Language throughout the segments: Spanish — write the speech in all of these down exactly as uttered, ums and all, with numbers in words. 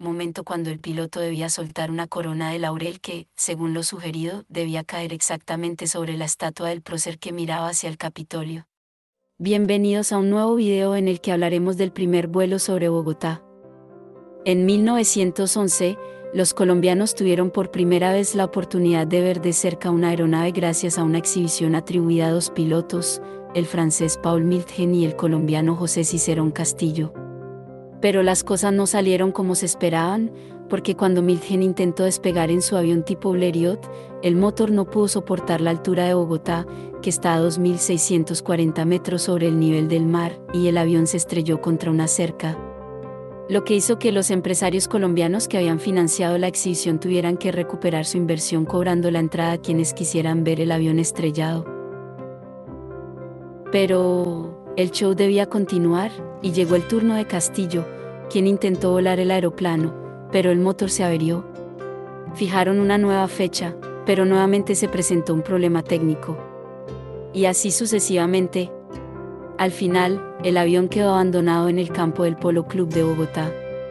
momento cuando el piloto debía soltar una corona de laurel que, según lo sugerido, debía caer exactamente sobre la estatua del prócer que miraba hacia el Capitolio. Bienvenidos a un nuevo video en el que hablaremos del primer vuelo sobre Bogotá. En mil novecientos once, los colombianos tuvieron por primera vez la oportunidad de ver de cerca una aeronave gracias a una exhibición atribuida a dos pilotos, el francés Paul Miltgen y el colombiano José Cicerón Castillo. Pero las cosas no salieron como se esperaban, porque cuando Miltgen intentó despegar en su avión tipo Blériot, el motor no pudo soportar la altura de Bogotá, que está a dos mil seiscientos cuarenta metros sobre el nivel del mar, y el avión se estrelló contra una cerca, lo que hizo que los empresarios colombianos que habían financiado la exhibición tuvieran que recuperar su inversión cobrando la entrada a quienes quisieran ver el avión estrellado. Pero el show debía continuar, y llegó el turno de Castillo, quien intentó volar el aeroplano, pero el motor se averió. Fijaron una nueva fecha, pero nuevamente se presentó un problema técnico. Y así sucesivamente. Al final, el avión quedó abandonado en el campo del Polo Club de Bogotá.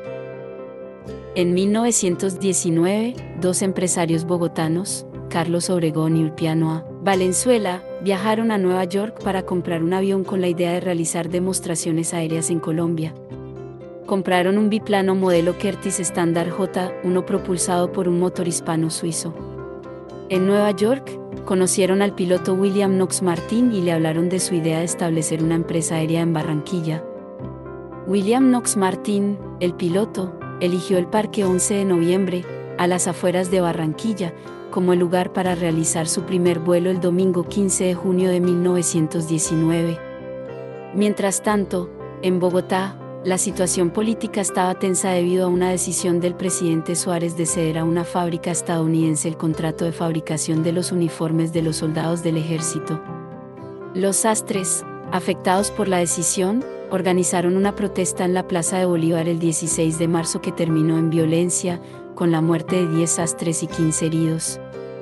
En mil novecientos diecinueve, dos empresarios bogotanos, Carlos Obregón y Ulpiano A. Valenzuela, viajaron a Nueva York para comprar un avión con la idea de realizar demostraciones aéreas en Colombia. Compraron un biplano modelo Curtiss Standard J uno propulsado por un motor hispano-suizo. En Nueva York, conocieron al piloto William Knox Martin y le hablaron de su idea de establecer una empresa aérea en Barranquilla. William Knox Martin, el piloto, eligió el Parque once de noviembre, a las afueras de Barranquilla, como el lugar para realizar su primer vuelo el domingo quince de junio de mil novecientos diecinueve. Mientras tanto, en Bogotá, la situación política estaba tensa debido a una decisión del presidente Suárez de ceder a una fábrica estadounidense el contrato de fabricación de los uniformes de los soldados del ejército. Los sastres, afectados por la decisión, organizaron una protesta en la Plaza de Bolívar el dieciséis de marzo que terminó en violencia, con la muerte de diez sastres y quince heridos.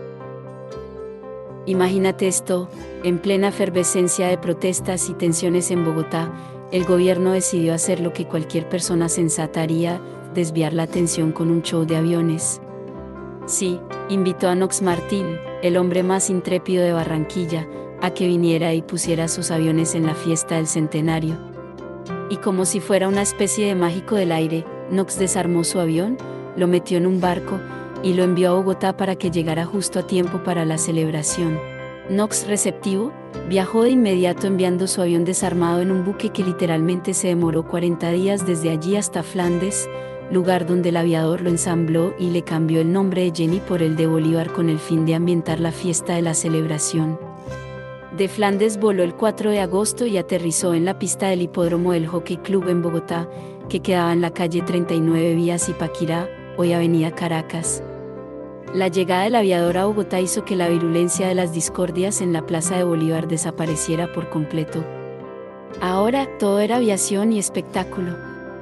Imagínate esto, en plena efervescencia de protestas y tensiones en Bogotá, el gobierno decidió hacer lo que cualquier persona sensata haría, desviar la atención con un show de aviones. Sí, invitó a Knox Martin, el hombre más intrépido de Barranquilla, a que viniera y pusiera sus aviones en la fiesta del centenario. Y como si fuera una especie de mágico del aire, Knox desarmó su avión, lo metió en un barco, y lo envió a Bogotá para que llegara justo a tiempo para la celebración. Knox, receptivo, viajó de inmediato enviando su avión desarmado en un buque que literalmente se demoró cuarenta días desde allí hasta Flandes, lugar donde el aviador lo ensambló y le cambió el nombre de Jenny por el de Bolívar con el fin de ambientar la fiesta de la celebración. De Flandes voló el cuatro de agosto y aterrizó en la pista del hipódromo del Jockey Club en Bogotá, que quedaba en la calle treinta y nueve vía Zipaquirá, hoy avenida Caracas. La llegada del aviador a Bogotá hizo que la virulencia de las discordias en la Plaza de Bolívar desapareciera por completo. Ahora, todo era aviación y espectáculo.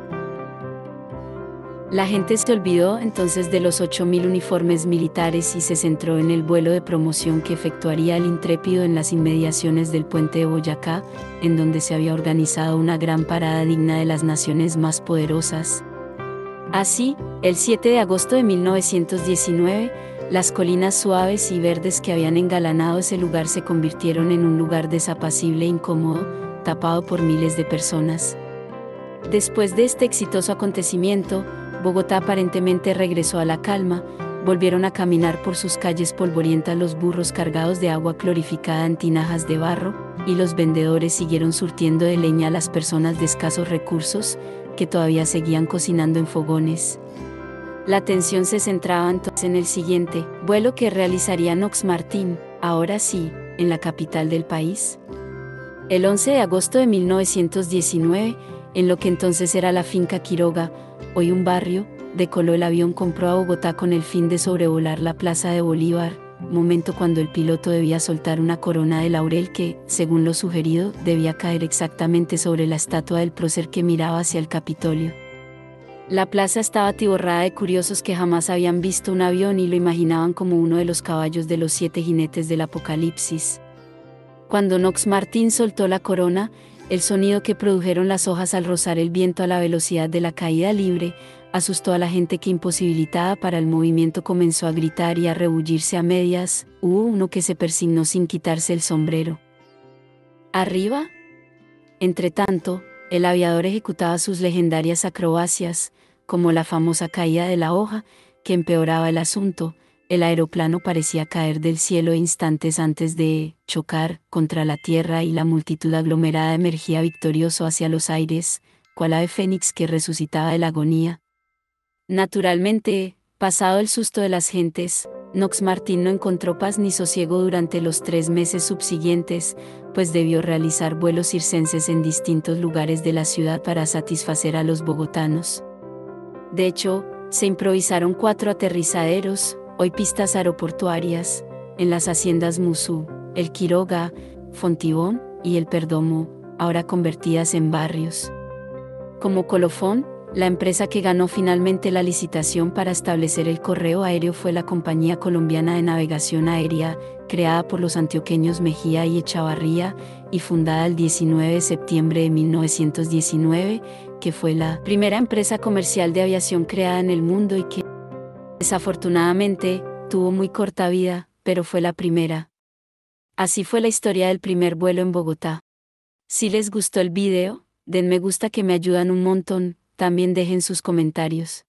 La gente se olvidó entonces de los ocho mil uniformes militares y se centró en el vuelo de promoción que efectuaría el Intrépido en las inmediaciones del puente de Boyacá, en donde se había organizado una gran parada digna de las naciones más poderosas. Así, el siete de agosto de mil novecientos diecinueve, las colinas suaves y verdes que habían engalanado ese lugar se convirtieron en un lugar desapacible e incómodo, tapado por miles de personas. Después de este exitoso acontecimiento, Bogotá aparentemente regresó a la calma, volvieron a caminar por sus calles polvorientas los burros cargados de agua clorificada en tinajas de barro, y los vendedores siguieron surtiendo de leña a las personas de escasos recursos, que todavía seguían cocinando en fogones. La atención se centraba entonces en el siguiente vuelo que realizaría Knox Martin, ahora sí, en la capital del país. El once de agosto de mil novecientos diecinueve, en lo que entonces era la finca Quiroga, hoy un barrio, decoló el avión compró a Bogotá con el fin de sobrevolar la Plaza de Bolívar, momento cuando el piloto debía soltar una corona de laurel que, según lo sugerido, debía caer exactamente sobre la estatua del prócer que miraba hacia el Capitolio. La plaza estaba atiborrada de curiosos que jamás habían visto un avión y lo imaginaban como uno de los caballos de los siete jinetes del Apocalipsis. Cuando Knox Martin soltó la corona, el sonido que produjeron las hojas al rozar el viento a la velocidad de la caída libre, asustó a la gente que, imposibilitada para el movimiento, comenzó a gritar y a rebullirse a medias. Hubo uno que se persignó sin quitarse el sombrero. ¿Arriba? Entretanto, el aviador ejecutaba sus legendarias acrobacias, como la famosa caída de la hoja, que empeoraba el asunto. El aeroplano parecía caer del cielo instantes antes de chocar contra la tierra y la multitud aglomerada emergía victorioso hacia los aires, cual ave fénix que resucitaba de la agonía. Naturalmente, pasado el susto de las gentes, Knox Martín no encontró paz ni sosiego durante los tres meses subsiguientes, pues debió realizar vuelos circenses en distintos lugares de la ciudad para satisfacer a los bogotanos. De hecho, se improvisaron cuatro aterrizaderos, hoy pistas aeroportuarias, en las haciendas Musú, El Quiroga, Fontibón y El Perdomo, ahora convertidas en barrios. Como colofón, la empresa que ganó finalmente la licitación para establecer el correo aéreo fue la Compañía Colombiana de Navegación Aérea, creada por los antioqueños Mejía y Echavarría, y fundada el diecinueve de septiembre de mil novecientos diecinueve, que fue la primera empresa comercial de aviación creada en el mundo y que, desafortunadamente, tuvo muy corta vida, pero fue la primera. Así fue la historia del primer vuelo en Bogotá. Si les gustó el video, den me gusta que me ayudan un montón. También dejen sus comentarios.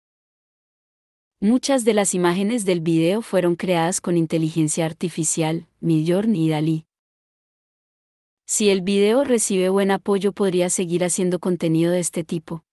Muchas de las imágenes del video fueron creadas con inteligencia artificial, Midjourney y DALL-E. Si el video recibe buen apoyo, podría seguir haciendo contenido de este tipo.